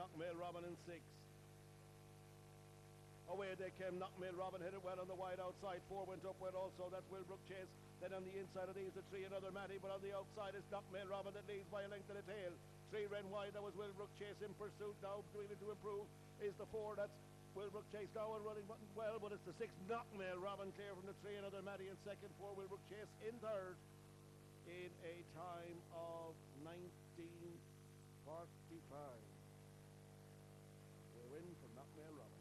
Knockmail Robin in 6. Away they came. Knockmail Robin hit it well on the wide outside. 4 went up well also. That's Willbrook Chase. Then on the inside of these, the 3, another Matty. But on the outside is Knockmail Robin that leads by a length of the tail. 3 ran wide. That was Willbrook Chase in pursuit. Now doing it to improve is the 4. That's Willbrook Chase now and running well. But it's the 6, Knockmail Robin clear from the 3. Another Matty in second. 4, Willbrook Chase in third. In a time of 19:45. A win for Knockmail Robin.